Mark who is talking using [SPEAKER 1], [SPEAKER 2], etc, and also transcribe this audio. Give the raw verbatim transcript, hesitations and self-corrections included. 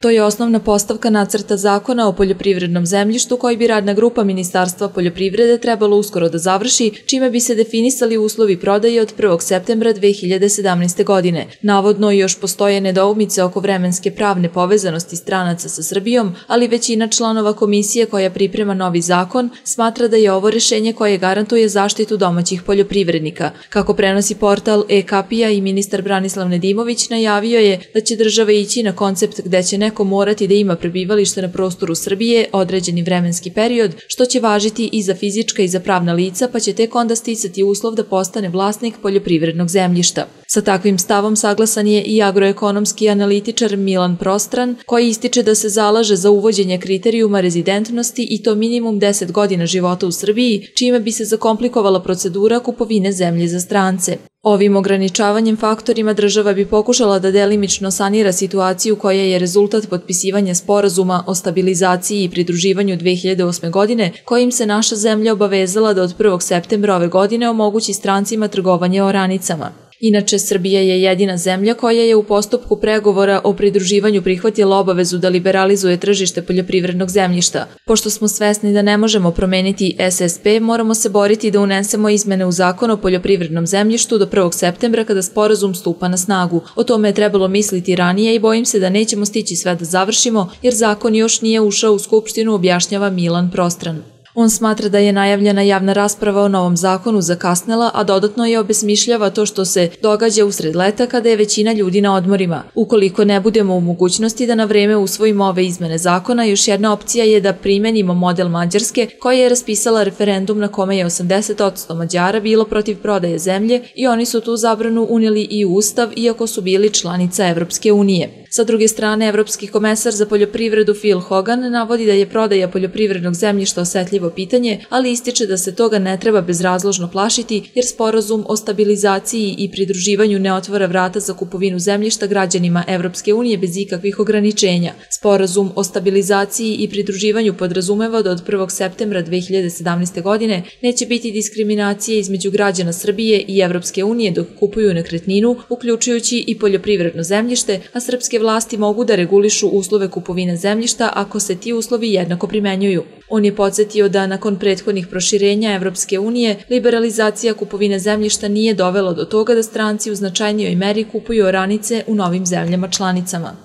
[SPEAKER 1] To je osnovna postavka nacrta zakona o poljoprivrednom zemljištu koji bi radna grupa Ministarstva poljoprivrede trebalo uskoro da završi, čime bi se definisali uslovi prodaje od prvog septembra dve hiljade sedamnaeste. godine. Navodno još postoje nedoumice oko vremenske pravne povezanosti stranaca sa Srbijom, ali većina članova komisije koja priprema novi zakon smatra da je ovo rešenje koje garantuje zaštitu domaćih poljoprivrednika. Kako prenosi portal e-Kapija i ministar Branislav Nedimović najavio je da će država ići na koncept gde će neko morati da ima prebivalište na prostoru Srbije određeni vremenski period, što će važiti i za fizička i za pravna lica, pa će tek onda sticati uslov da postane vlasnik poljoprivrednog zemljišta. Sa takvim stavom saglasan je i agroekonomski analitičar Milan Prostran, koji ističe da se zalaže za uvođenje kriterijuma rezidentnosti i to minimum deset godina života u Srbiji, čime bi se zakomplikovala procedura kupovine zemlje za strance. Ovim ograničavanjem faktorima država bi pokušala da delimično sanira situaciju koja je rezultat potpisivanja sporazuma o stabilizaciji i pridruživanju dve hiljade osme. godine, kojim se naša zemlja obavezala da od prvog septembra ove godine omogući strancima trgovanje oranicama. Inače, Srbija je jedina zemlja koja je u postupku pregovora o pridruživanju prihvatila obavezu da liberalizuje tržište poljoprivrednog zemljišta. Pošto smo svesni da ne možemo promeniti S S P, moramo se boriti da unesemo izmene u zakon o poljoprivrednom zemljištu do prvog septembra kada sporazum stupa na snagu. O tome je trebalo misliti ranije i bojim se da nećemo stići sve da završimo, jer zakon još nije ušao u Skupštinu, objašnjava Milan Prostran. On smatra da je najavljena javna rasprava o novom zakonu zakasnela, a dodatno je obesmišljava to što se događa usred leta kada je većina ljudi na odmorima. Ukoliko ne budemo u mogućnosti da na vreme usvojimo ove izmene zakona, još jedna opcija je da primenimo model Mađarske, koja je raspisala referendum na kome je osamdeset posto Mađara bilo protiv prodaje zemlje i oni su tu zabranu unijeli i u Ustav, iako su bili članica Evropske unije. Sa druge strane, Evropski komesar za poljoprivredu Phil Hogan navodi da je prodaja poljoprivrednog zemljišta osetljivo pitanje, ali ističe da se toga ne treba bezrazložno plašiti, jer sporazum o stabilizaciji i pridruživanju ne otvara vrata za kupovinu zemljišta građanima Evropske unije bez ikakvih ograničenja. Sporazum o stabilizaciji i pridruživanju podrazumeva da od prvog septembra dve hiljade sedamnaeste. godine neće biti diskriminacije između građana Srbije i Evropske unije dok kupuju nekretninu, uključujući i poljoprivredno zemljište, a srpske vlasti mogu da regulišu uslove kupovine zemljišta ako se ti uslovi jednako primenjuju. On je podsjetio da nakon prethodnih proširenja Evropske unije, liberalizacija kupovine zemljišta nije dovela do toga da stranci u značajnijoj meri kupuju oranice u novim zemljama članicama.